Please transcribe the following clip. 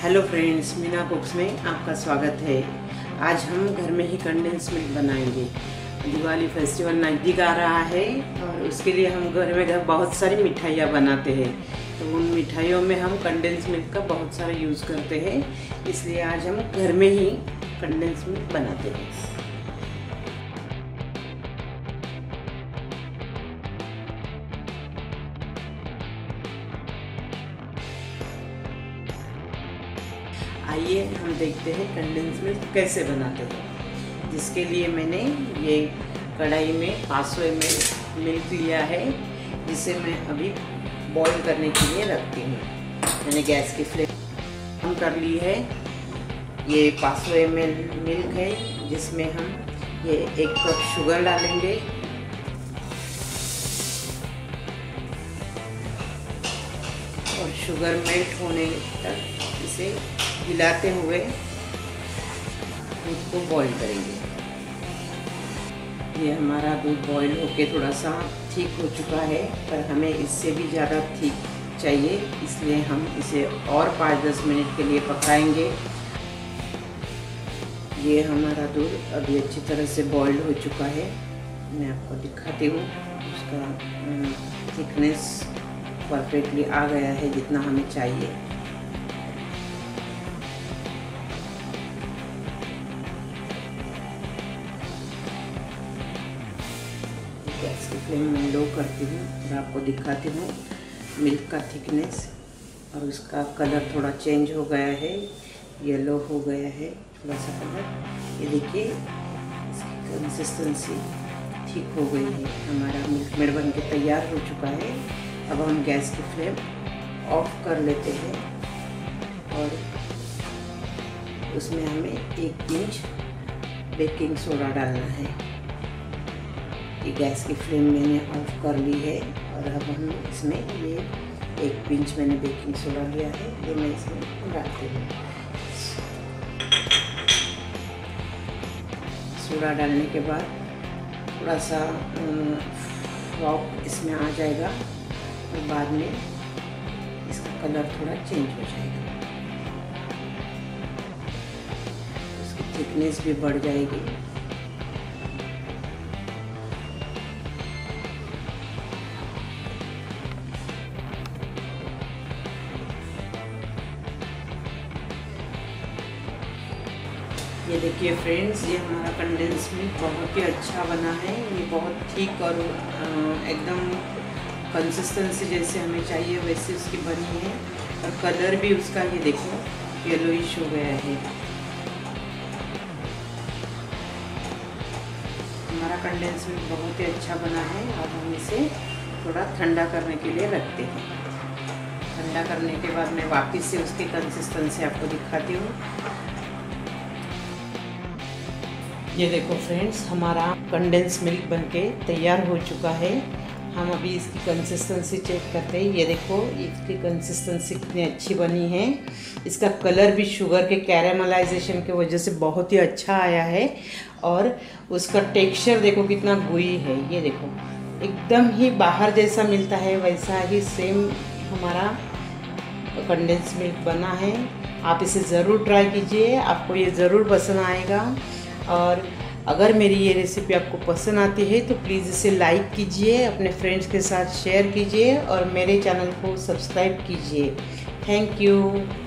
Hello friends, Meena कुक्स में आपका स्वागत है। आज हम घर में ही कंडेंस मिल्क बनाएंगे। दिवाली फेस्टिवल नज़दीक आ रहा है और उसके लिए हम घर में बहुत सारी मिठाइयाँ बनाते हैं। तो उन मिठाइयों में हम कंडेंस मिल्क का बहुत सारा यूज़ करते हैं, इसलिए आज हम घर में ही कंडेंस मिल्क बनाते हैं। आइए हम देखते हैं कंडेंस मिल्क कैसे बनाते हैं। जिसके लिए मैंने ये कढ़ाई में 500 ml मिल्क लिया है, जिसे मैं अभी बॉईल करने के लिए रखती हूँ। मैंने गैस की फ्लेम ऑन कर ली है। ये 500 ml मिल्क है, जिसमें हम ये 1 कप शुगर डालेंगे। और शुगर मेल्ट होने तक इसे हिलाते हुए दूध को बॉईल करेंगे। ये हमारा दूध बॉईल होके थोड़ा सा ठीक हो चुका है, पर हमें इससे भी ज़्यादा ठीक चाहिए, इसलिए हम इसे और 5-10 मिनट के लिए पकाएंगे। ये हमारा दूध अभी अच्छी तरह से बॉईल हो चुका है। मैं आपको दिखाती हूँ, उसका थिकनेस परफेक्टली आ गया है जितना हमें चाहिए। गैस की फ्लेम मैं लो करती हूँ और आपको दिखाती हूँ मिल्क का थिकनेस। और उसका कलर थोड़ा चेंज हो गया है, येलो हो गया है थोड़ा सा कलर। ये देखिए, इसकी कंसिस्टेंसी ठीक हो गई है। हमारा मिल्कमेड बन के तैयार हो चुका है। अब हम गैस की फ्लेम ऑफ कर लेते हैं और उसमें हमें 1 पिंच बेकिंग सोडा डालना है। ये गैस की फ्लेम मैंने ऑफ कर ली है और अब हम इसमें ये 1 पिंच मैंने बेकिंग सोडा लिया है, ये मैं इसमें डालती हूँ। सोडा डालने के बाद थोड़ा सा फ्रॉक इसमें आ जाएगा और बाद में इसका कलर थोड़ा चेंज हो जाएगा, उसकी थिकनेस भी बढ़ जाएगी। ये देखिए फ्रेंड्स, ये हमारा कंडेंस मिल्क बहुत ही अच्छा बना है। ये बहुत ठीक और एकदम कंसिस्टेंसी जैसे हमें चाहिए वैसे उसकी बनी है। और कलर भी उसका ये देखो येलोइश हो गया है। हमारा कंडेंस मिल्क बहुत ही अच्छा बना है। अब हम इसे थोड़ा ठंडा करने के लिए रखते हैं। ठंडा करने के बाद मैं वापस से उसकी कंसिस्टेंसी आपको दिखाती हूँ। ये देखो फ्रेंड्स, हमारा कंडेंस मिल्क बनके तैयार हो चुका है। हम अभी इसकी कंसिस्टेंसी चेक करते हैं। ये देखो, इसकी कंसिस्टेंसी कितनी अच्छी बनी है। इसका कलर भी शुगर के कैरेमलाइजेशन की वजह से बहुत ही अच्छा आया है। और उसका टेक्सचर देखो कितना गुई है। ये देखो, एकदम ही बाहर जैसा मिलता है वैसा ही सेम हमारा कंडेंस मिल्क बना है। आप इसे ज़रूर ट्राई कीजिए, आपको ये ज़रूर पसंद आएगा। और अगर मेरी ये रेसिपी आपको पसंद आती है तो प्लीज़ इसे लाइक कीजिए, अपने फ्रेंड्स के साथ शेयर कीजिए और मेरे चैनल को सब्सक्राइब कीजिए। Thank you.